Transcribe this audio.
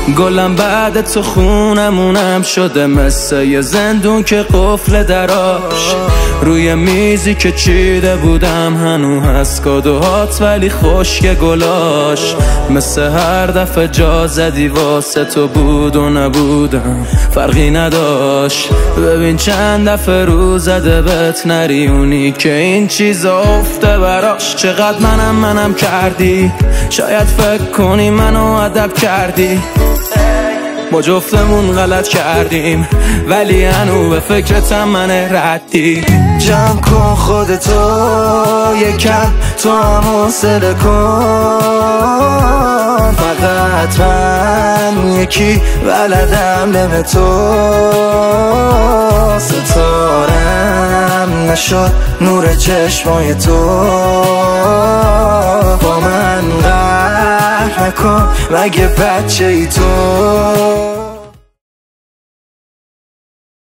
گلم بعد تو خونمونم شده مثل یه زندون که قفل دراش روی میزی که چیده بودم هنو هست کادوهات ولی خشک گلاش مثل هر دفعه جا زدی واسه تو بود و نبودم فرقی نداشت ببین چند دفعه رو زده بهت نریونی که این چیزا افته براش چقدر منم کردی شاید فکر کنی منو ادب کردی ما جفتمون غلط کردیم ولی هنو به فکرتم من ردی جمع کن خودتو یکم تو هم حوصله کن فقط من یکی بلدم نم تو ستارم نشد نور چشمای تو با من قهر نکن مگه بچه ای تو